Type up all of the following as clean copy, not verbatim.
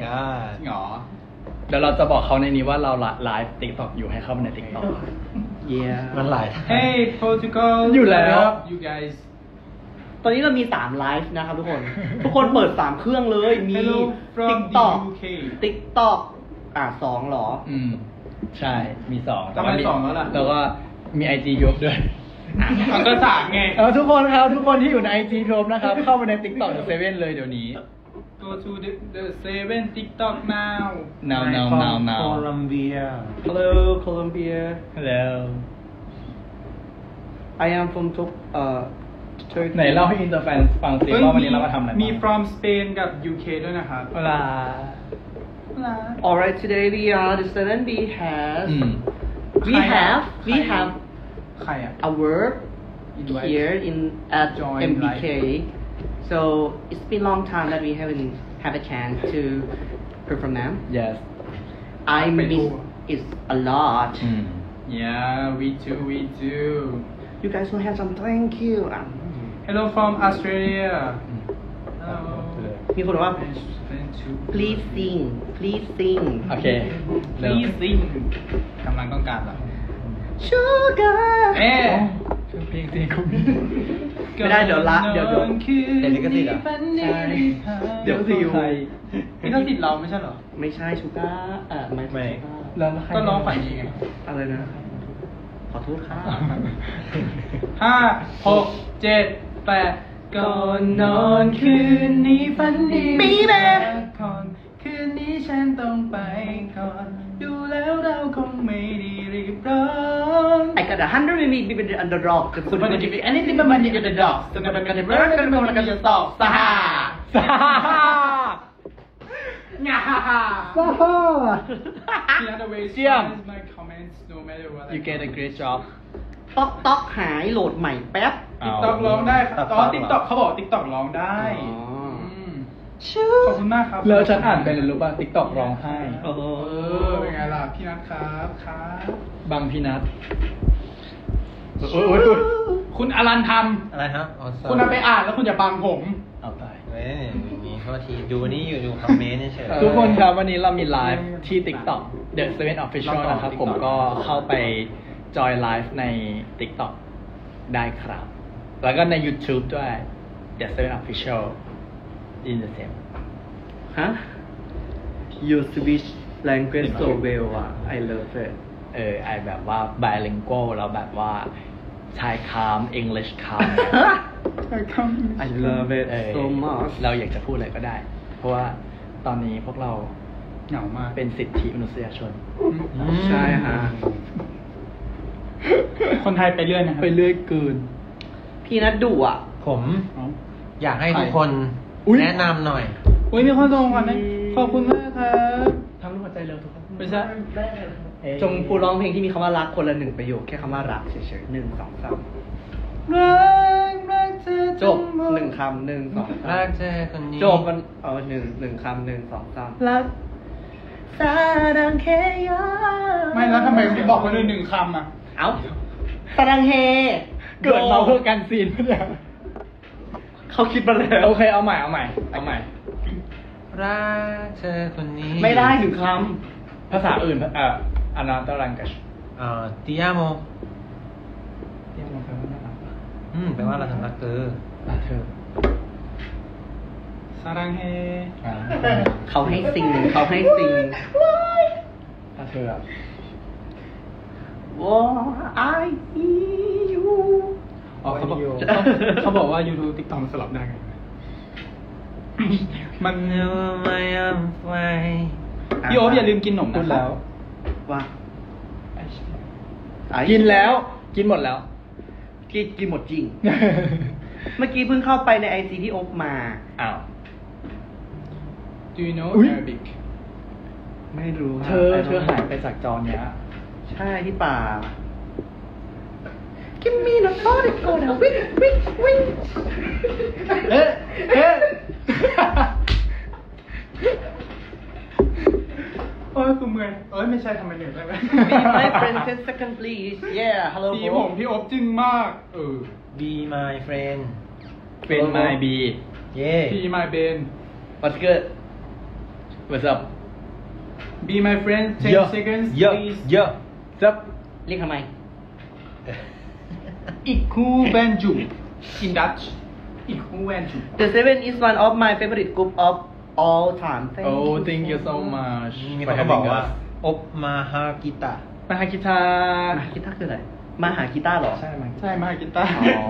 god จริงเหรอเดี๋ยวเราจะบอกเขาในนี้ว่าเราไลฟ์ TikTok อยู่ให้เข้ามาใน TikTok yeah มันหลาย Hey Portugal อยู่แล้ว you guys ตอนนี้เรามี3ไลฟ์นะครับทุกคน ทุกคนเปิด3เครื่องเลยมี Hello from TikTok the UK TikTok 2หรอใช่ มี2 ทำไมสองแล้วล่ะแล้วก็มี IG ยบด้วยมันก็สามไงทุกคนครับ ทุกคนที่อยู่ใน IG ยบนะครับ เข้ามาใน TikTok หรือ7เลยเดี๋ยวนี้ go to the 7 TikTok now now Colombia Hello Colombia Hello I am from Turkey ไหนเล่าให้อินเตอร์แฟนฟังสิว่าวันนี้เรามาทำอะไรมี from Spain กับ UK ด้วยนะครับเวลา Alright today we are the 7B has ใครอะ we have ใครอ่ะ a work Invite. here at Join MBK so it's been long time that we haven't had a chance to perform them yes I ไปดู miss it a lot yeah we too you guys will have some thank you hello from Australia hello มีคนบอกว่า please sing โอเคเริ่ม please sing กำลังต้องการเหรอ sugar เอ๊ะเพลงสิคุณไม่ได้เดี๋ยวละเดี๋ยวเดี๋ยวลิขสิทธิ์เหรอใช่เดี๋ยวซิวนี่ก็ติดเราไม่ใช่เหรอไม่ใช่ชูก้าไม่ไม่แล้วใครก็ร้องฝันดีไงอะไรนะ ขอโทษค่ะ 5 6 7 8ก่อนนอนคืนนี้ฝันดีปีแม่ก่อนคืนนี้ฉันต้องไปก่อน ดูแล้วเราคงไม่ได้รีบร้อน I got 100 million be the underdog จะคุณ But if anything but money get the dog จะเป็นกันเบิร์ดกันเป็นกันจะตอบสหา ง่าฮ่าฮ่า The other way is เยี่ยม my comments no matter what you get a great job ต๊อกหายโหลดใหม่แป๊บ TikTok ร้องได้ครับตอน TikTok เขาบอก TikTok ร้องได้อ๋อขอบคุณมากครับแล้วฉันอ่านเป็นรู้ป่ะ TikTok ร้องไห้เป็นไงล่ะพี่นัทครับครับบางพี่นัทคุณอรันทอะไรครับำคุณเอาไปอ่านแล้วคุณอย่าบังผมเอาไปเว้ยอย่างนี้โทษทีดูนี่อยู่คอมเมนต์เฉยทุกคนครับวันนี้เรามีไลฟ์ที่ TikTok The 7 Official นะครับ ผมก็เข้าไปจอยไลฟ์ใน TikTok ได้ครับ แล้วก็ใน YouTube ด้วย The 7 Official in the same ฮะ you switch language so well อ่ะ I love it ไอแบบว่า bilingual เราแบบว่าชายคาม English คาม I love it so much เราอยากจะพูดอะไรก็ได้ เพราะว่าตอนนี้พวกเราเหงามากเป็นสิทธิมนุษยชนใช่ฮะคนไทยไปเรื่อยนะครับไปเรื่อยเกินพี่นัดดุอ่ะผมอยากให้ทุกคนอุ๊ยแนะนำหน่อยอุ้ยมีคนส่งมาขอบคุณมากครับทำรูปหัวใจเร็วทุกคนไม่ใช่จงพูดร้องเพลงที่มีคำว่ารักคนละ1 ประโยคแค่คำว่ารักเฉยๆ1 2 3 รักเธอจบ1 คำ1 2 รัก 3 เธอคนนี้จบมัน1 คำ1 2 3 รักซาดังเคยอไม่แล้วทำไมไม่บอกมาเลย1 คำอ่ะเอ้าซาดังเฮเกิดมาเพื่อกันซีนเพื่อเขาคิดมาแล้วโอเคเอาใหม่รักเธอคนนี้ไม่ได้1 คภาษาอื่นอันนั้นตรังกัชติยาโมเรียกมันแปลว่าน่ารักปะแปลว่าเราทำรักเธอเธอซารังเฮำเขาให้ซิงเธอว่า I see you อ๋อเขาบอกว่า YouTube TikTok มันสลับได้ไงมันไม่เอาไว้พี่โอ๊บอย่าลืมกินขนมพูนะดครัแล้วว่ากินแล้ว กินหมดแล้วกินหมดจริง เมื่อกี้เพิ่งเข้าไปใน IC ที่โอ๊บมาอ้าว Do you know อุ๊ย Arabic ไม่รู้เธอหายไปจากจอเนี้ยใช่ที่ป่า Give me the body go now wing wing wing เอ๊ะโอ้ยคือเมื่อยไม่ใช่ทำไมเหนื่อยได้ไหม Be my friend 10 second please yeah hello สีผมพี่โอ๊บจึ้งมาก Be my friend เป็นไมบีเย่พี่มาเบน What's good What's up Be my friend 10 เยอะ seconds เยอะ please เยอะ What's up เรียกทำไม Iku Banju in Dutch Iku Banju The Seven is one of my favorite group of all time. Oh thank you so much มีค for นเขาบอก having ว่า us อบมาฮากิตะมาหากีตาร์มาหากีตาร์คืออะไร มาหากีตาร์เหรอใช่ไหมใช่มากีตาร์อ๋อ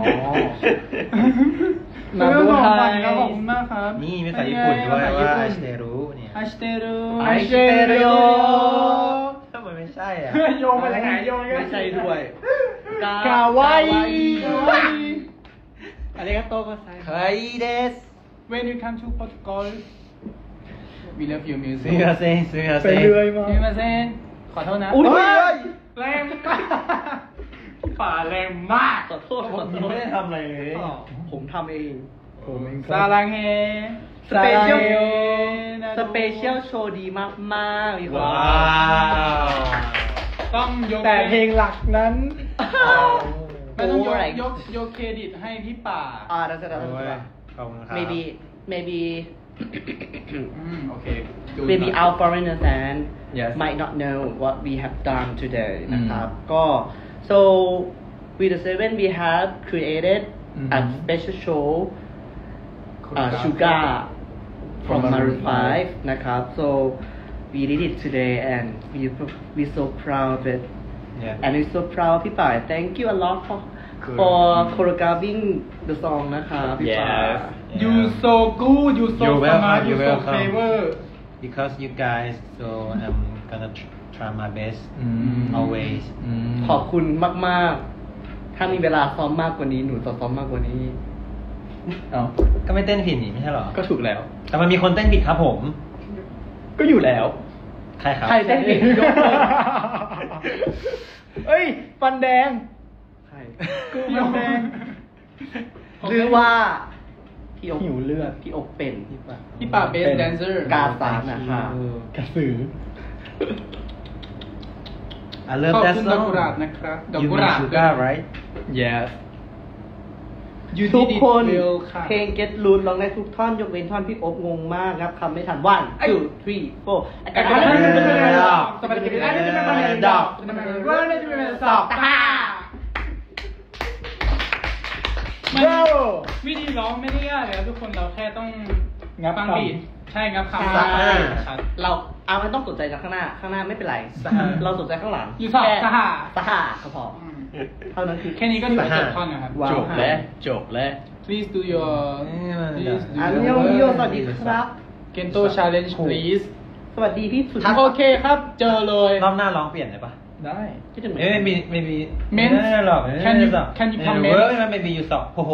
มามาดูดูไทไทยยขอบคุณมากครับนี่มีภาษาญี่ปุ่นด้วยว่าอาชิเนรุเนี่ยอาชิเตรุอาชิเตรุทำไมไม่ใช่อ่ะโยงมาจากไหนโยงไม่ใช่ด้วยกาวาอิ Kawaii อาริกาโตก็ใส่ใครเดส When you come to Portugal we love your す music みませんすみまไปせんเรื่อยมากすみませんขอโทษนะอุ๊ยแรงมากป่าแรงมากขอโทษขอโทผมไม่ได้ษทำอะไรเลยผมทำเองผมเองคซารับลังเฮสเปเชียลนะสเปเชียลโชว์ดีมากๆมีคนว้าวต้องยกแต่เพลงหลักนั้นไม่ต้องยก Alright ยกเครดิตให้พี่ป่า that's it โอ้ย that's it ขอบคุณครับ maybe โอเค maybe our foreigner fan Yes. might not know what we have done today อืมนะครับ ก็ so with the seven we have created อืม a special show Sugar from Maroon 5 นะครับ so we did it today and we so proud of it Yeah. and we so proud พี่ป่าย thank you a lot for Good. for choreographing the song นะครับพี่ป่าย Yes. you so good you so You're welcome, smart you you're so welcome. clever Because you guys, so I'm gonna try my best อืม always มขอบคุณมากๆ ถ้ามีเวลาซ้อมมากกว่านี้ หนูจะซ้อมมากกว่านี้เอ้าก็ไม่เต้นผิดนี่ไม่ใช่เหรอก็ถูกแล้วแต่มันมีคนเต้นผิดครับผมก็อยู่แล้วใครครับใครเต้นผิดยกเลยเอ้ย ฟันแดงใครกูฟันแดงหรือว่า พี่อกหิวเลือดพี่อกเป็นพี่ป่าเบสแดนเซอร์กาซานนะคะกระสือ I love ขอบ that คุณดอก song กุหลาบนะครับดอก You กุหลา make บ sugar right yes You ทุก did it คน well ค่ะเพลง Get Loose ร้องได้ทุกท่อนยกเว้นท่อนพี่อบงงมากครับคำไม่ทัน 1 2 3 มันวิธีร้องไม่ได้ยากเลยครับทุกคนเราแค่ต้องงับฟังคำบีทใช่งับคำใช่ครับเราไม่ต้องสนใจจากข้างหน้า ข้างหน้าไม่เป็นไรสหะเราสนใจข้างหลังอยู่สอบแค่สหะสหะก็พออืมเท่านั้นคือแค่นี้ก็ถือว่าจบท่อนนะครับว้าวจบแล้วจบแล้ว Please do your please do อัน your ยองโยสวัสดีครับ Gento challenge please สวัสดีพี่สุดโอเคครับ เจอเลยรอบหน้าร้องเปลี่ยนเลยปะได้คิดถึงไหมไม่มี Men's ไม่ได้หรอก Can you comment เว้ยมันไม่มีอยู่สองโอ้โห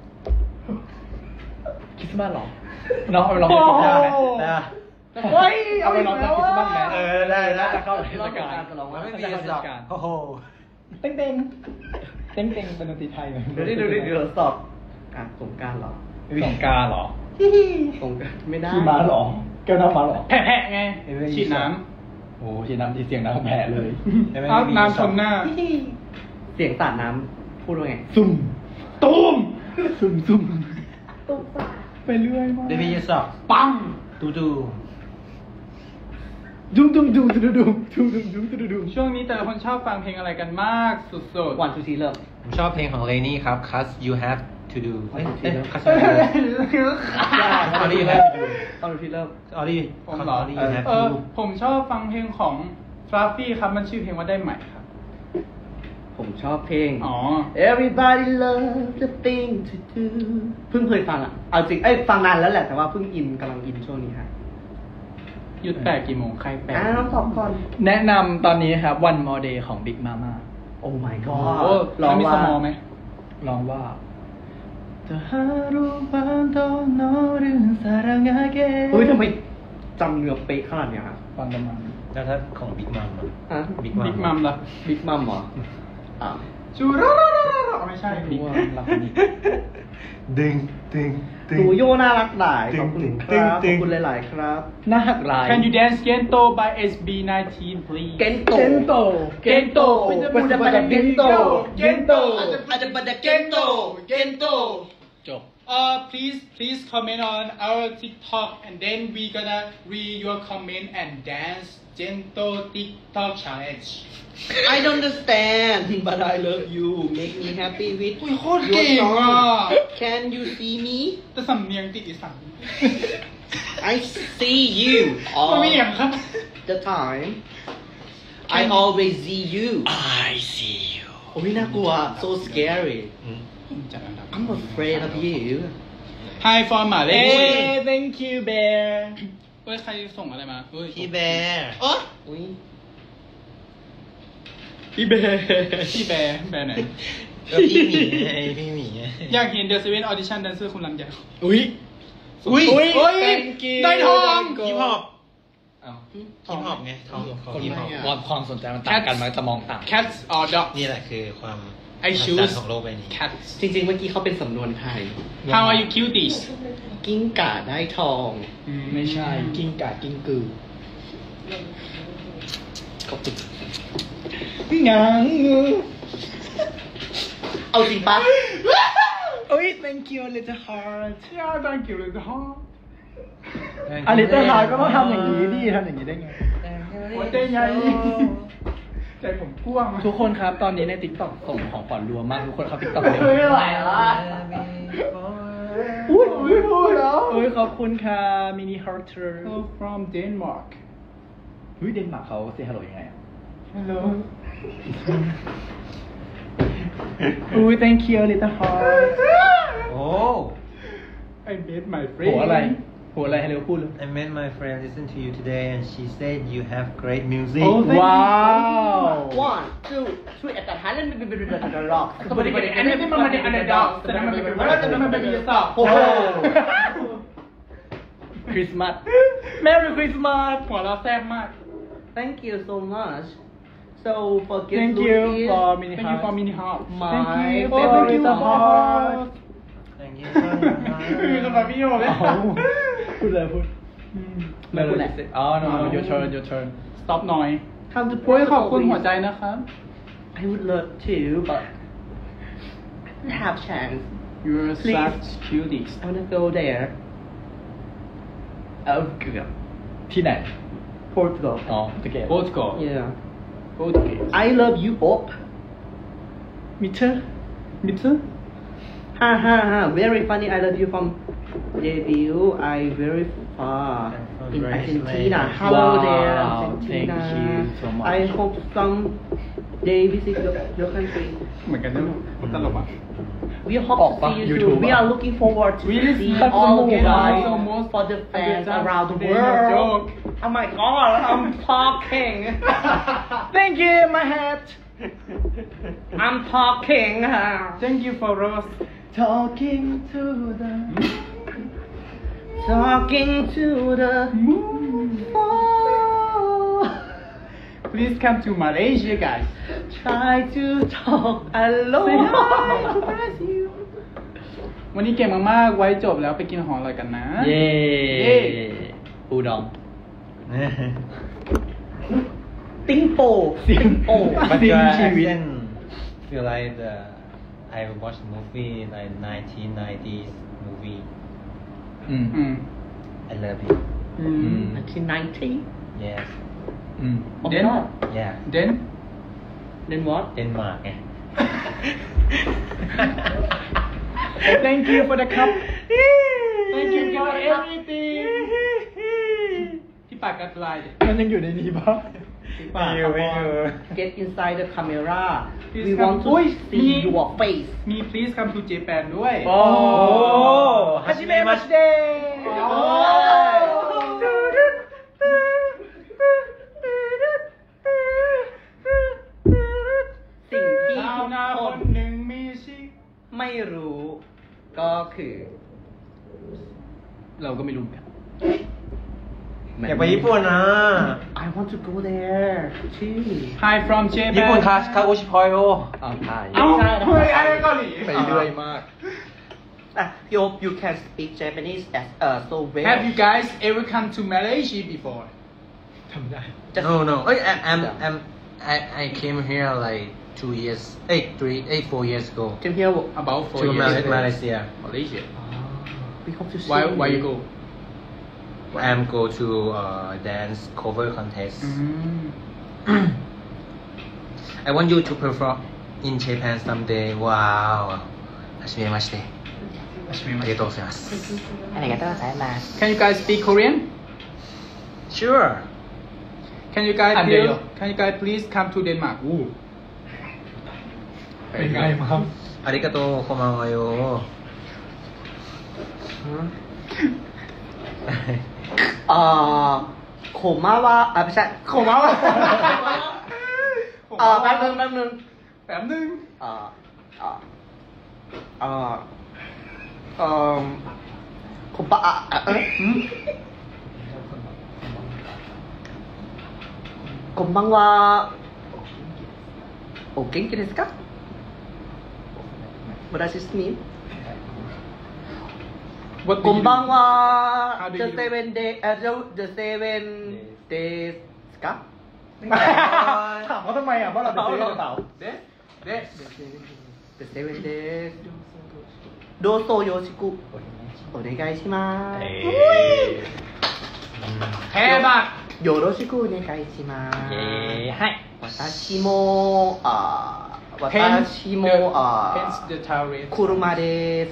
คริสต์มาสหรอ น้องเอาไปร้องเพลงคริสต์มาสไหมได้เฮ้ยเอาไปร้องเพลงคริสต์มาสไหมได้จะเข้าเทศกาลมันไม่มีอยู่สองโอ้โหเต้งเต้งเต้งเต้งเป็นดนตรีไทยไหมเดี๋ยวสอบสงการเหรอสงกรานต์เหรอสงการไม่ได้ขี่ม้าเหรอแก้วน้ำม้าเหรอแผะๆไงฉีดน้โอ้ฉีดน้ำที่เสียงน้ำแผลเลยำเอาน้ำชนหน้าเสียงสาดน้ำพูดว่าไงซุ่มตูมซุ่มซุ่มไปเรื่อยมากเดวิดสอบปังตูดูดุมดุมดุมดุมดุมดุมดุมดุมดุมดุมช่วงนี้แต่ละคนชอบฟังเพลงอะไรกันมากสุดๆวันทูทีเริ่มผมชอบเพลงของเลนี่ครับ Cause You Have to Do เอ้ย Cause เอ You Have to Do All You Have to Do วันทูทีเริ่ม All You ผมเหรอ All You Have เอ to อ Do ผมชอบฟังเพลงของฟลาฟฟี่ครับ มันชื่อเพลงว่าได้ไหมครับผมชอบเพลงอ๋อ Everybody love the thing to do เพิ่งเคยฟังเอาจริงฟังนานแล้วแหละแต่ว่าเพิ่งกำลังอินช่วงนี้ฮะหยุดแปะกี่โมงใครแปะน้องตอบก่อนแนะนำตอนนี้ครับ One More Day ของ Big Mama Oh my โอ้ god ร้องมีสมอไหมร้องว่าเฮ้ยทำไมจำเนื้อเป๊ะขนาดเนี้ยฮะฟังประมาณแล้วถ้าของบิ๊กมัมฮะบิ๊กบิ๊กมัมล่ะบิ๊กมัมเหรออ่ะจูรไม่ใช่บิ๊กมัมรักนี่ดึงดึงหนูโยน่ารักหลายขอบคุณครับตึของ บคุณหลายๆครับหน้าหักลาย Can you dance Gento by SB19 please เกนโต Gento Gento มันจะมาจากเกนโต Gento อาจจะมาจากเกนโต Gento จบ Please comment on our TikTok and then we gonna read your comment and dance gentle TikTok challenge. I don't understand but I love you make me happy with อุ้ยโคตรเก่งอ่ะ Can you see me แต่สำเนียงติดอีสาน I see you มันไม่ all อย่างครับ the time I always see you I see you โอ้ยน่ากลัว so scary จัดอันดับ I'm afraid of you Hi from หมาเล่ Hey thank you bear เฮ้ยใครส่งอะไรมาเฮ้ยพี่แบร์โอ๊ะอุ้ยพี่เบร์พี่แบร์ไหนก็พี่หมีไงพี่หมีไงอยากเห็น The Seven Audition Dancer คุณลำใหญ่อุ้ยอุ้ยเฮ้ย thank you ได้ทองฮิปฮอปอ้าวฮิปฮอปไงทองของฮิปฮอปความสนใจมันต่างกันมันจะมองต่าง Cats or Dog นี่แหละคือความ I มหัศจรร choose ย์ของโลกใบนี้ Cats จริงๆ เมื่อกี้เขาเป็นสำนวนไทย How are you cuties กิ้งก่าได้ทองไม่ใช่กิ้งก่ากิ้งกือขอบคุณงางเอาจริงปะอุ้ย thank you little heart Yeah thank you little heart อลิตเติ้ลฮาร์ก็ต้องทำอย่างนี้ดิทำอย่างนี้ได้ไงหัวใจใหญ่ใจผมกว้างทุกคนครับตอนนี้ใน TikTok ส่งของขวัญรัวมากทุกคนครับ TikTok เลยไม่ไหวละอุ้ยพูดแล้วอุ้ยขอบคุณค่ะมินิฮาร์เตอร์ Hello from Denmark อุ้ยเดนมาร์กเขาเซฮัลโหลยังไงอ่ะ Hello อุ้ย thank you little heart โอ้ I met my friend หัวอะไรหัวอะไรให้เร็วพูดเลย I met my friend listen to you today and she said you have great music Oh, thank you. ว้าว One two three แต่ท้ายเล่นเป็นร็อกก็ไม่ได้อันนี้ที่มันมาในอันเดอร์ด็อกแต่มันเป็นว่าแต่มันเป็นยูสอบโอ้โหคริสต์มาส Merry Christmas หัวเราแซ่บมาก Thank you so much so for guest Thank you Louis, for mini Thank you for heart mini hop My Thank you favorite for heart Thank you for your คือสำหรับพี่โยเลยเอาพูดเลยพูดไม่พูดแหละอ๋อ no your turn your turn stop หน่อย Come to โอ้ยขอบคุณหัวใจนะครับ I would love to but I don't have chance You're Please. such cuties I wanna go there เออเกือบที่ไหน Portugal อ๋อโอเค Portugal yeah Portugal I love you Bob มิเตอร์ Mister ha ha ha very funny I love you from debut I very far From in Graceland. Argentina hello there Wow, Argentina thank you so much. I hope someday visit your country เหมือนกันนะผมตลกอ่ะ we hope ออก to ปะ see you YouTube soon we อะ are looking forward to Really? see That's all the of you most- guys the most- for the fans That's around the the world joke. oh my god I'm talking thank you my hat I'm talking Thank you for Rose talking to the talking to the phone Please come to Malaysia guys try to talk alone Say hi to Brazil วันนี้เก่งมากๆ ไว้จบแล้วไปกินของอร่อยกันนะเย้เย้ปูดองติ้งโปติ้งโป But your ชีวิต accent feel like the I watched a movie like 1990s movie อืมอืม I love it อืม 1990 yes อืม Oh Then- God yeah Then then what เดนมาร์กไง thank you for the cup Thank you for everything ที่ปากกัดลายมันยังอยู่ในนี้ปะไม่อยู่ไม่อยู่ get inside the camera Please we come. want to Ui, see me. your face มี Please come to Japan ด้วยโอ้ฮัจิเมะมัสเดโอ้สิ่งที่ชาวทุกนาคคน นหนึ่งมีชีไม่รู้ก็คือเราก็ไม่รู้กันอยากไปญี่ปุ่นนะ I want to go there too Hi from Japan ญี่ปุ่นคาโอชิพอยโออ้าวไทยเอ้าเฮ้ยอะไรเกาหลีไปเรื่อยมาก you hope you can speak Japanese as so well Have you guys ever come to Malaysia before ทำได้ No no เอ้ย I came here like 4 years ago came here about 4 to years ago Malaysia Malaysia we hope to see Why you go? I'm go to dance cover contest. I want you to perform in Japan someday. Wow. はじめまして。ありがとうございます。 ありがとうございます。 Can you guys speak Korean? Sure. Can you guys Andeo. Can you guys please come to Denmark? Ooh. เป็นไงมั้งありがとう、こんばんはよ。 โคม่าว่าไม่ใช่โคม่าวะแป๊บนึงแป๊บนึงผมปะこんばんはお元気ですか私ですね What こんばんは How do The you- Seven Day The Seven Days かถามเขาทำไมอ่ะว่าเราเป็นเพื่อนหรือเปล่าเด็ด The Seven Days どうぞよろしくお願いしますแพ้มากよろしくお願いしまเย้すให้私も私も Hence the terrorist 車です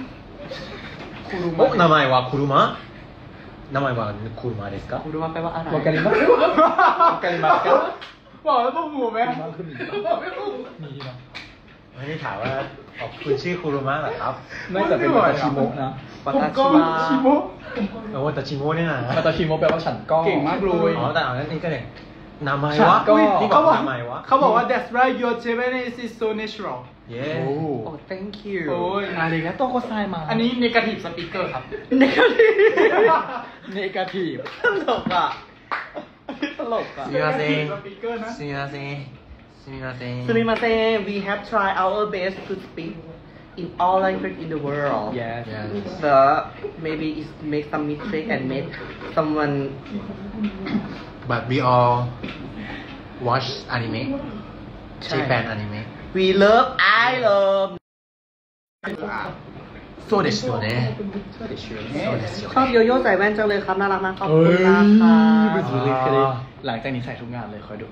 お、名前は車？名前は車ですか？ 車แปลว่าอะไรวาการิมัสวาการิมัสกันบอกแล้วพวกหมูไหมมีเนาะไม่ได้ถามว่าคุณชื่อคุรุมะเหรอครับไม่แต่เป็นวาตาชิโมะนะผมก็ชิโมะโอ้แต่ชิโมะเนี่ยนะวาตาชิโมะแปลว่าฉันก็เก่งมากเลยอ๋อแต่เอางั้นนี่ก็เนี่ยนามัยฉันวะก็นี่บเขาอกบอกนามัยวะเขาบอกว่า that's right your Japanese is so natural เย้โอ้โอ้ thank you โอ้ยอาริกาโตโกไซมาอันนี้ negative speaker ครับเนกาทีฟเนกาทีฟตลกอ่ะตลกอ่ะすみません speaker นะすみませんすみませんすみません we have tried our best to speak in all language in the world yes but maybe it make some mistake and make someone but we all watch anime Japan anime we love I love そうですよねそうですよชอบโยโย่ใส่แว่นจังเลยครับน่ารักมากขอบคุณมากค่ะเป็นสุดเลยคือหลังจากนี้ใส่ทุกงานเลยคอยดู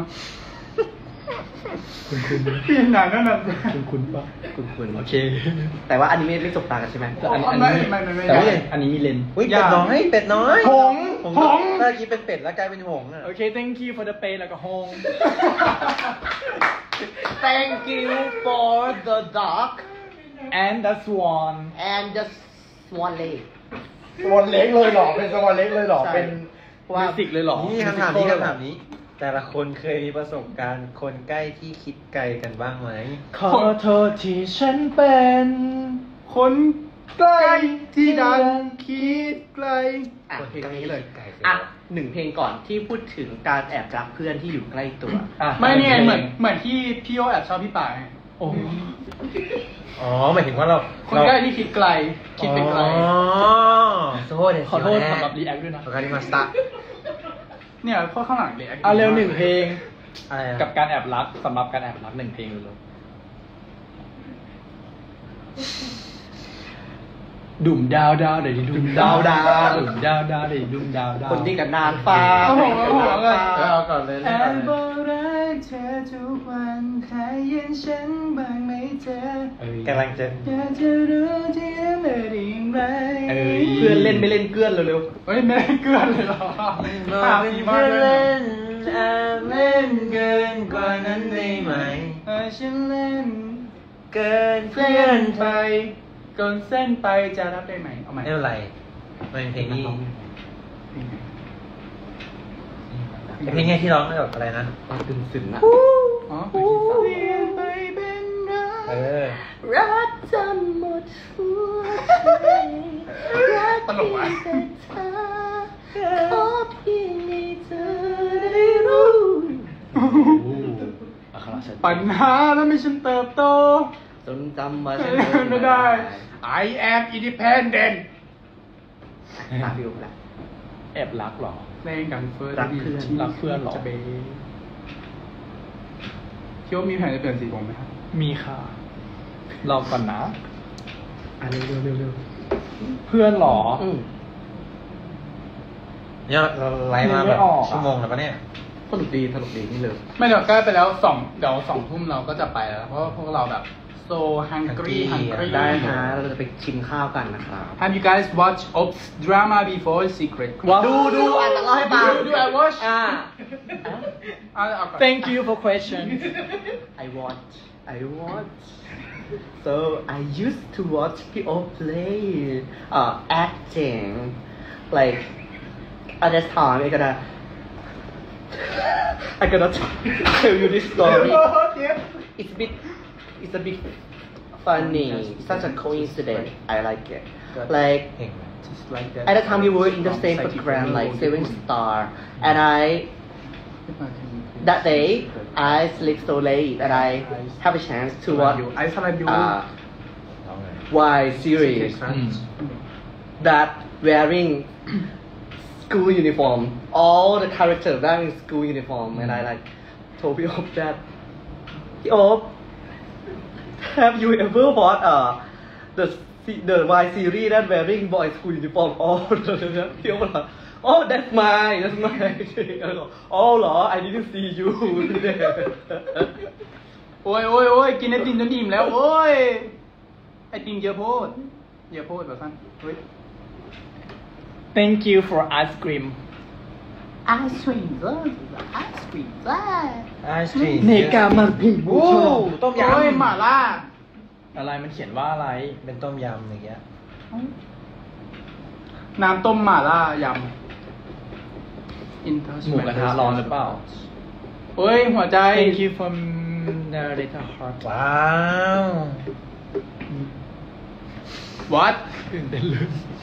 เปลี่ยนหนังนั่นน่ะคุณปะคุณโอเคแต่ว่าอนิเมะไม่จบตากันใช่ไหมแต่อันนี้ไม่แต่ว่าอันนี้มีเลนอุ้ยเป็ดน้อยเป็ดน้อยหงผมหงเมื่อกี้เป็นเป็ดแล้วกลายเป็นหงส์อ่ะโอเค thank you for the pay แล้วก็โฮง Thank you for the dog and the swan and the swan lake สวอนเล็กเลยเหรอ เป็นสวอนเล็กเลยเหรอใช่เป็นมิวสิกเลยเหรอนี่คำถามนี้ แต่ละคนเคยมีประสบการณ์คนใกล้ที่คิดไกลกันบ้างไหมขอโทษที่ฉันเป็นคนใกล้ที่ดันคิดไกลอ่ะเพลงนี้เลยไกลๆอ่ะหนึ่งเพลงก่อนที่พูดถึงการแอบรักเพื่อนที่อยู่ใกล้ตัวอ่ะไม่เนี่ยเหมือนที่พี่โอแอบชอบพี่ป่าไงโอ้อ๋อหมายถึงว่าเราคนใกล้ที่คิดไกล คิดไปไกลอ๋อโทษเดี๋ยวขอโทษสำหรับรีแอคด้วยนะวาคาริมาสตะเนี่ยข้อข้างหลังเด็กเอาเร็วหนึ่งเพลงอะไรนะกับการแอบรักสำหรับการแอบรักหนึ่งเพลงเลยดุ่มดาวดาวเดี๋ยวดิดุ่มดาวดาวดุ่มดาวดาวเดี๋ยวดิดุ่มดาวดาวคนดีกับนางฟ้าเอาผมเลยเอาก่อนเลยแอบบอกรักเธอทุกวันหายเย็นฉันบ้างไหมเธอกำลังจะอยากจะรู้ที่เมื่อได้อย่างไรเพื่อนเล่นไม่เล่นเกลือนเร็วเฮ้ยไม่ได้เกลือนเลยเหรอตาดีมากเลยเล่นเกินกว่านั้นได้ไหมฉันเล่นเกินเพื่อนไปเกินเส้นไปจะรับได้ไหมเอาใหม่ไม่เป็นไรมันเป็นเพลงนี้เพลงนี้ที่ร้องแบบอะไรนะๆตึงสึงนะอ๋อเปลี่ยนไปเป็นรักเออรักจนหมดหัวใจรักตลกอ่ะแต่เธอขอเพียงให้เธอได้รู้อัคระชัดเจนปัญหาแล้วไม่ฉันเติบโตจนจำมาฉันไม่ได้ I am independent ตาฟิวละแอบรักเหรอเพลงดังเฟิร์สรักเพื่อนเหรอจะเบคิดว่ามีแผนจะเปลี่ยนสีผมไหมครับมีค่ะรอก่อนนะอ่ะเร็วเพื่อนเหรอเนี่ยเราไลฟ์มาแบบไม่ออกอะชั่วโมงแล้วปะเนี่ยสนุกดีนี่เลยไม่เดี๋ยวใกล้ไปแล้วเดี๋ยว2 ทุ่มเราก็จะไปแล้วเพราะว่าพวกเราแบบ so hungry hungry ได้ฮะเราจะไปชิมข้าวกันนะครับ Have you guys watched Ops drama before Secret ดูอ่านแต่เล่าให้ฟัง Do I watch อ่าเอาก่อน Thank you for question I watch so I used to watch people play acting like at that time I gotta tell you this story it's a bit funny such a coincidence I like it like เก่ง Just like that at the time we were in the same program like 7 Star and that day I sleep so late and I have a chance to watch I saw you Y series that wearing school uniform all the characters wearing school uniform and I like toldพี่โอ๊บ that พี่โอ๊บ have you ever watched the Y series that wearing boy school uniform all the พี่โอ๊บบอก oh that's mine อ๋อเหรอ I didn't see you โอ้ยกินไอติมจนอิ่มแล้วโอ้ยไอติมเยอะโพดแบบนั้นเฮ้ย Thank you for ice cream ไอศครีมจ้าไอศครีมเนกามาพิงโอ้ต้มยโอ้ยหม่าล่าอะไรมันเขียนว่าอะไรำเป็นต้มยำอย่างเงี้ยน้ำต้มหม่าล่ายำหมูกระทะร้อนหรือเปล่าเฮ้ยหัวใจ Thank you for narrator heart ว้าว What ตื่นเต้นเลย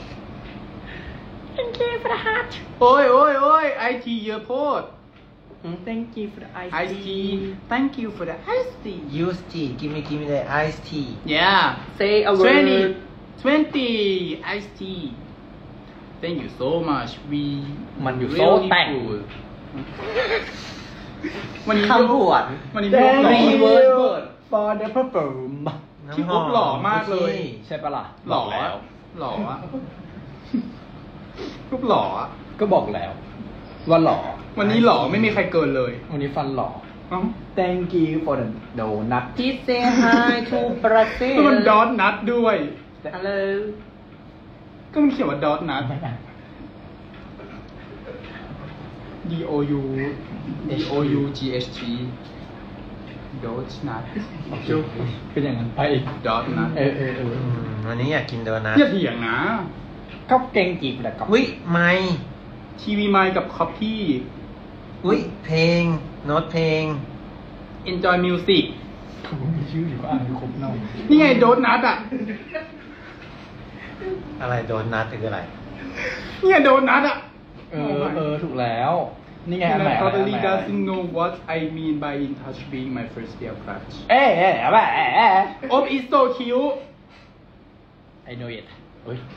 Thank you for the heart โอ้ยไอทีเยอะโพด Thank you for the ice ไอที Thank you for the ice tea use tea give me the ice tea Yeah say a word 20 ice tea Thank you so much we มันอยู่ really โซ่แต่ง good วันนี้คำผวนวันนี้พี่อุ๊บหล่อ Thank you word for the perfume พี่อุ๊บหล่อมากเลยใช่ปะล่ะหล่อแล้วหล่ออะรูปหล่ออะก็บอกแล้ว ว่าหล่อวันนี้หล่อไม่มีใครเกินเลยวันนี้ฟันหล่อเอ้า Thank you for the donut Please say hi to Brazil ก็มันดอทนัทด้วย Hello ก็มันเขียนว่าดอทนัท D O U G H T ดอทนัทจุ๊บเป็นอย่างนั้นไปดอทนัทเออวันนี้อยากกินโดนัทอย่าเถียงนะก็เก่งจีบแต่กับอุ้ยไม่ทีวีไมค์กับคอปปี้อุ้ยเพลงโน้ตเพลง Enjoy Music ผมมีชื่ออยู่ก็อ่านครบหน่อยนี่ไงโดทนัทอ่ะอะไรโดนัทคืออะไรนี่ไงโดทนัทอ่ะถูกแล้ว นี่ไงอันไหน Probably doesn't know what I mean by in touch being my first real crush เอ๊ะ Oh it's so cute I know it เฮ้ย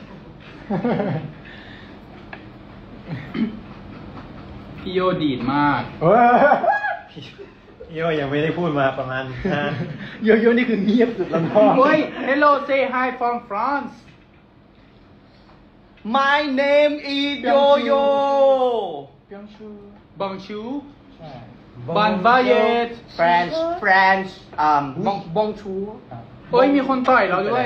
พี่โยดีดมากโยยังไม่ได้พูดมาประมาณโยโย่นี่คือเงียบสุดแล้วพ่อเฮ้ย Hello say hi from France My name is Yo-Yo เปียงชู Bonjour ใช่ Bon voyage French Bonjour เฮ้ย มีคนต่อยเราด้วย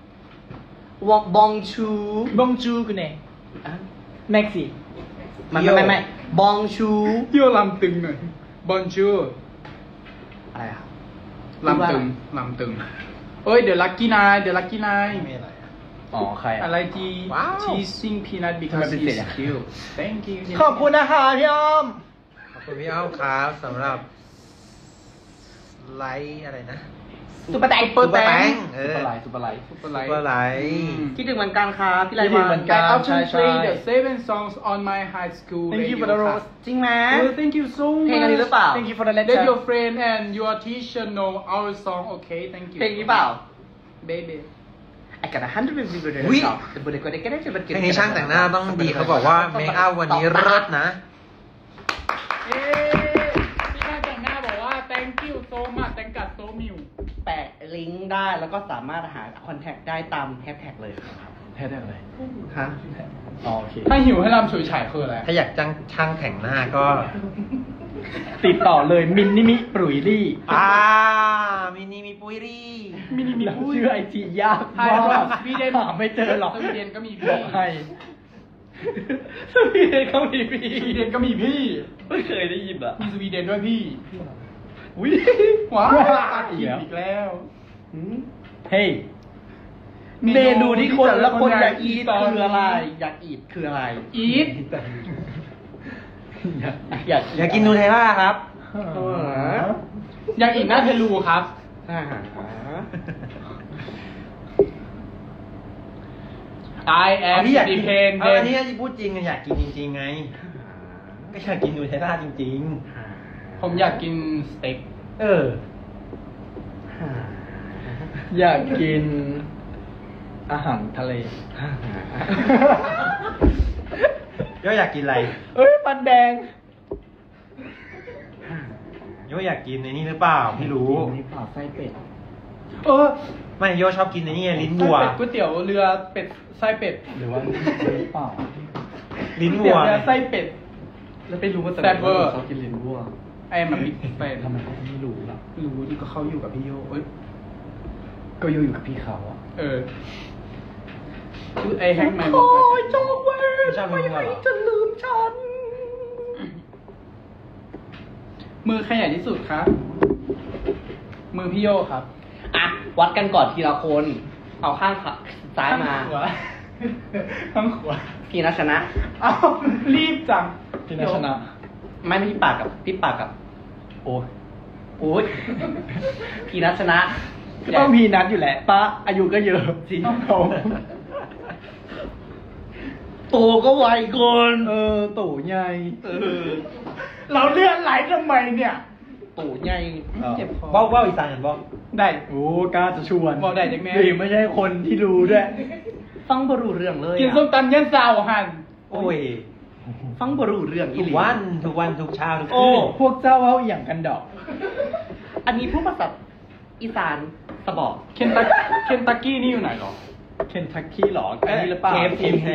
Bonjour บองจูคือไงแม็กซี่ไม่ Bonjour พี่โยลำตึงหน่อย Bonjour อะไรอ่ะลำตึงเฮ้ย The Lucky Nine The Lucky Nine ไม่อะไรอะอ๋อใครอะไรที่ว้าว Teasing Peanut ทำ because ไมเป็นเสีย he's ง cute Thank you ขอบคุณนะคะพี่อ้อมขอบคุณพี่อ้อมครับสำหรับไลท์อะไรนะซุปเปอร์แตงซุปเปอร์แตงเอซุปอเปอร์ไลท์ซุปเปอร์ไลท์ซุปเปอร์ไลท์คิดถึงเหมือนกันครับพี่ไรคิดถึงเหมือนกัน I often ใช่ play the 7 songs on my high school Thank you radio for the class. rose จริงไหม Oh, thank you so much เพลงอันนี้หรือเปล่า Thank you for the letter Let your friend and your teacher know our song okay thank you เพลงนี้เปล่า baby I got 100 people อุ๊ยเพเพลงนี้ช่างแต่งหน้าต้องดีเขาบอกว่าเมคอัพวันนี้เลิศนะเอ๊พี่ช่างแต่งหน้าบอกว่า thank you so much thank you so much แปะลิงก์ได้แล้วก็สามารถหาคอนแทคได้ตามแฮชแท็กเลยครับแท้ได้อะไรฮะอ๋อโอเคถ้าหิวให้รำฉุยฉายคืออะไรถ้าอยากจ้างช่างแต่งหน้าก็ติดต่อเลยมินนิมิปรุยลี่มินิมีปุยรี่มินิมิชื่อไอจียากใช่มากครับสวีเดนหาไม่เจอหรอกสวีเดนก็มีบพี่อกให้สวีเดนเขามีพี่สวีเดนก็มีพี่ไม่เคยได้ยินอ่ะมีสวีเดนด้วยพี่อุ้ยว้าวอีอีกกแล้วแล้วเฮ้ยเมนูเมนูที่คนละคนอยากที่อีทตอนนี้คืออะไร อยากอีทคืออะไรอีทอยากอยากกินนูเทลล่าครับอย่างอีกหน้าเทลูครับอ่า I am พี่อยากกิน independent อันนี้ที่พูดจริงอยากกินจริงๆไง ก็อยากกินนูเทลล่าจริงผมอยากกินสเต็กๆ เอออยากกินอาหารทะเลโยอยากกินอะไรเอ้ยปันแดงโยอยากกินในนี่หรือเปล่าพี่รู้นี่เปล่าไส้เป็ดเออไม่โยชอบกินในนี่ไงลิ้นไส้วัวเป็ดก๋วยเตี๋ยวเรือเป็ดไส้เป็ดหรือว่าหรือเปล่าลิ้นก๋วยวัเตี๋ยว วเรือไส้เป็ดแล้วไปรู้ว่าแซ่บเวอร์เขากินลิ้นวัวไอ้มันบิ๊กแฟนทำไมเขาไม่รู้ล่ะรู้ที่ก็เขาอยู่กับพี่โยเอ้ยก็อยู่กับพี่เขาอะเออคือไอ้แฮงแมนโอ้ยจงเวชอบลิ้นวัวเหรอจะลืมฉันมือใครใหญ่ที่สุดครับ มือพี่โยครับอ่ะ วัดกันก่อนทีละคน เอาข้างซ้ายมาข้งขวข้างขวาพี่นัชนะเอ้ารีบจังพี่นัชนะไม่พี่ปากกับพี่ปากกับโอ้ยโอ้ยพี่นัชนะก็ต้องพีนัดอยู่แหละป้าอายุก็เยอะจริงเขาโตก็ไวเกินตู่ใหญ่เราเลื่อนไหลทำไมเนี่ยตู่ใหญ่เจ็บคอเบ้าอีสานกันบ้าได้โอ้กล้าจะชวนบอกได้จากแม่ดีไม่ใช่คนที่รู้ด้วยฟังบรูเรื่องเลยกินอะส้มตำเย็นซาวหันโอ้ยฟังบรูเรื่องอีทุกหลีวันทุกวันทุกเช้าทุกโอ้คืนพวกเจ้าเอาอย่างกันดอกอันนี้พูดภาษาอีสานสบอกเคนตักกี้นี่อยู่ไหนหรอเคนทักกี้หรออันนี้หรือเปล่า KFC ไง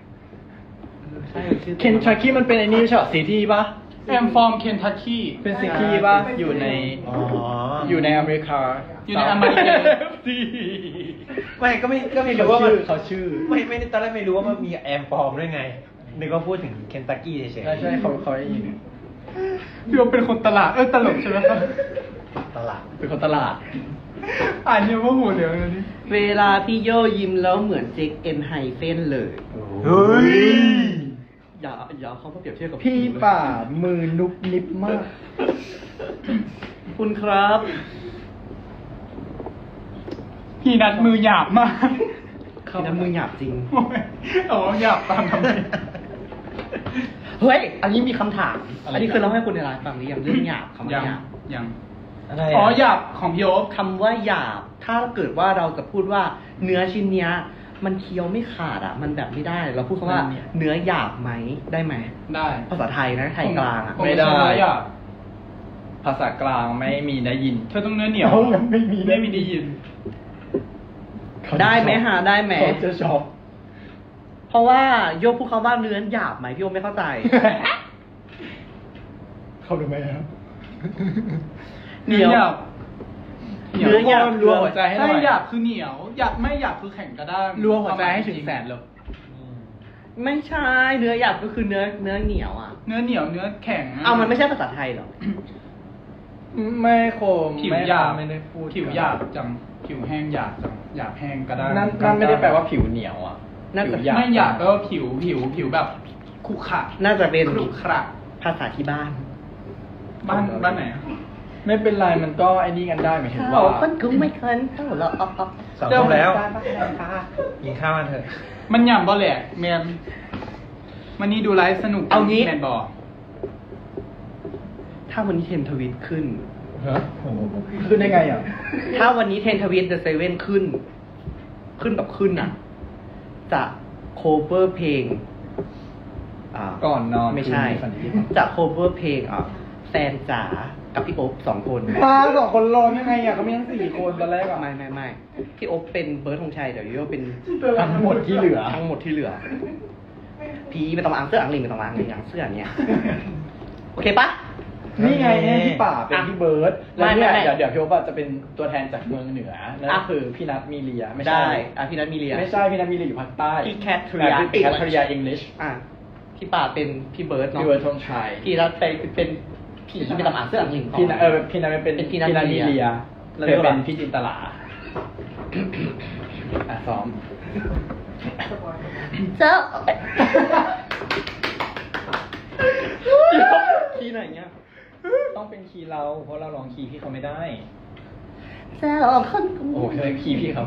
เคนทักกี้มันเป็นไอ้นี่ไม่ใช่เหรอซีทีป่ะ I'm from Kentucky เป็นซีทีป่ะ อยู่ในอ๋ออยู่ในอเมริกาอยู่ในอเมริกาไม่ก็ไม่รู้ว่ามันเขาชื่อไม่ตอนแรกไม่รู้ว่ามันมีแอมฟอร์มด้วยไงนึกว่าพูดถึงเคนตักกี้เฉยใช่เขาได้ยินพี่โอเป็นคนตลาดตลกใช่ไหมครับตลาดเป็นคนตลาดอ่านเยอะว่าหัวเหลืองเลยนี่เวลาพี่โยยิ้มแล้วเหมือนเจคเอ็นไฮเฟนเลยเฮ้ยอย่าเอาเขามาเปรียบเทียบกับพี่เลยป่ามือนุบนิบมากคุณครับพี่นัดมือหยาบมากพี่นั้นมือหยาบจริงเอาหยาบตามทำไมเฮ้ย อันนี้มีคำถามอะไรอันนี้เคยเล่าให้คนในไลฟ์ฟังหรือยังเรื่องหยาบคำว่ายังหยาบยังอะไรอ๋ออ่ะหยาบของพี่โอ๊คคำว่าหยาบ ถ้าเกิดว่าเราจะพูดว่าเนื้อชิ้นเนี้ย มันเคี้ยวไม่ขาดอ่ะ มันแบบไม่ได้ เราพูดคำว่าเนื้อหยาบไหมได้ไหมได้ภาษาไทยนะไทยกลางอ่ะผมไม่ได้ใช้หยาบภาษากลางไม่มีได้ยินเธอต้องเนื้อเหนียวไม่มีไม่มีได้ยินได้ไหมหาได้ไหมเขาจะช็อกเพราะว่าโยกพูดคำว่าเนื้อหยาบไหมพี่โยไม่เข้าใจเขาดูไหมครับเนื้อหยาบเนื้อหยาบรัวหัวใจให้หน่ใช่อยหยาบคือเหนียวหยาบไม่หยาบคือแข็งกระด้างรัวหัวใจให้ถึงแสนเลยไม่ใช่เนื้อหยาบก็คือเนื้อเหนียวอ่ะเนื้อเหนียวเนื้อแข็งะเอามันไม่ใช่ภาษาไทยเหรอไม่โคมผิวหยาบไม่ได้พูดผิวหยาบจังผิวแห้งหยาบจังหยาบแห้งกระด้างนั่นไม่ได้แปลว่าผิวเหนียวอ่ะน่าจะผิวหยาบไม่หยาบแปลว่าผิวแบบคุกขะน่าจะเป็นครุขระภาษาที่บ้านบ้านไหนอะไม่เป็นไรมันก็ไอ้นี่กันได้หมายถึงเขาว่าคนกุ้งไม่เคยเท่าเราอ๊อสองทุ่มแล้วกินข้าวกันเถอะมันหยาบบ่แหละแมนวันนี้ดูไลฟ์สนุกเอางี้แมนบอกถ้าวันนี้เทรนทวิตขึ้นฮะขึ้นได้ไงอ่ะถ้าวันนี้เทรนทวิตเดอะเซเว่นขึ้นแบบขึ้นอ่ะ จะโคเวอร์เพลงก่อนนอนไม่ใช่คืนนี้ฝันดีครับจะโคเวอร์เพลงแซนจ๋ากับพี่โอ๊บ2 คนมา2 คนรวมยังไงอ่ะเขามีทั้ง4 คนตอนแรกอ่ะไม่พี่โอ๊บเป็นเบิร์ดธงชัยเดี๋ยวโยโย่เป็นทั้งหมดที่เหลือทั้งหมดที่เหลือ พี่ไม่ต้องมาอังเสื้ออังลิงไม่ต้องมาอังลิงอังเสื้อเนี่ยโอเคปะนี่ไงเนี่ยพี่ป่าเป็นพี่เบิร์ดแล้วเนี่ยไม่เดี๋ยวพี่โอ๊บจะเป็นตัวแทนจากเมืองเหนือนั่นก็คือพี่นัทมีเลียไม่ใช่ได้พี่นัทมีเรียไม่ใช่พี่นัทมีเลียอยู่ภาคใต้พี่แคทริยาพี่แคทริยาอังกฤษพี่ป่าเป็นพี่เบิร์ดเนาะพี่เบิร์ดธงชัยพี่นัทเป็นผีไม่ต้องอ่านเสื้ออังลิงต่อพี่นัทพี่นัทเป็นเป็นพี่นัทมีเลียแล้วก็เป็นพี่จินตลาซ้อมเจ้าคีย์ไหนเนี่ยต้องเป็นคีย์เราเพราะเราร้องคีย์พี่เขาไม่ได้เจ้าคนโอ้โหคีย์พี่ครับ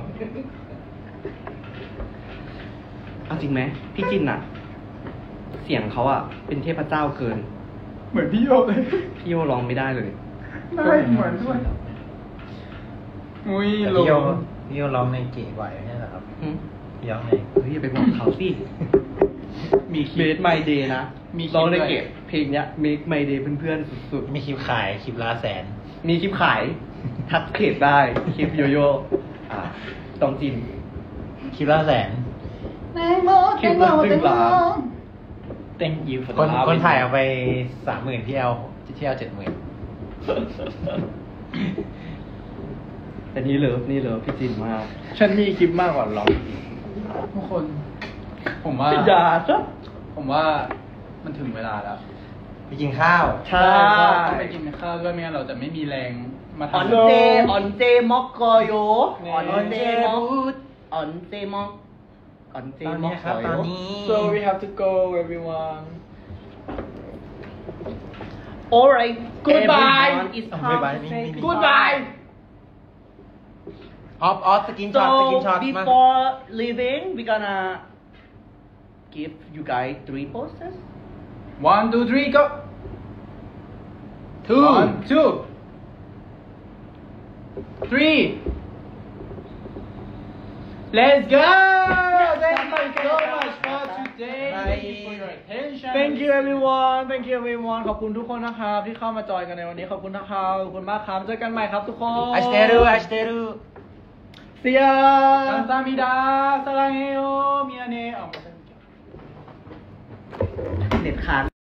เอาจริงไหมพี่จินอะเสียงเขาอะเป็นเทพเจ้าเกินเหมือนพี่โยเลยพี่โยร้องไม่ได้เลยได้เหมือนด้วยอุ้ยแต่ลพี่โยร้องในเก๋กว่าใช่ไหมครับหืมพี่ร้องในเฮ้ยอย่าไปบอกเขาสิมีคี Make ย์ My Day นะมีคลิปร้องในด้วยเก็บเพลงเนี้ย Make My Day เพื่อนๆสุดมีคลิปขายคลิปละแสนๆมีคลิปขาย ทักเพจได้ คลิปโยโย่ต้องจินคลิปละแสนคลิปละ1 ล้าน Thank you for คน the love คนถ่ายเอาไป 30,000ที่เอา70,000 แต่นี่เลิฟพี่จินมากฉันมีคลิปมากกว่าร้องทุกคน ผมว่าอย่าซะผมว่ามันถึงเวลาแล้วไปกินข้าวใช่ต้องไปกินข้าวด้วยไม่งั้นเราจะไม่มีแรงมาออนทำเจมอกกอโยนี่ออนเจมอกออนเจมอกออนเจตอนมอนี้กครับกอตโยอนนี้ So we have to go everyone Alright Goodbye. everyone, it's time Goodbye. to say Goodbye ออฟสกินช็อตสกินช็อ So ตมา before leaving we gonna give you guys 3 poses 1 2 3 go 2 1 2 3 Let's go! Thank you so much for today. Thank you for your attention. Thank you everyone. Thank you everyone. ขอบคุณทุกคนนะครับที่เข้ามาจอยกันในวันนี้ขอบคุณนะครับขอบคุณมากครับเจอกันใหม่ครับทุกคนอาชิเตรุอาชิเตรุ See ya. 감사합니다. 사랑해요. 미안해. เน็ตค้าง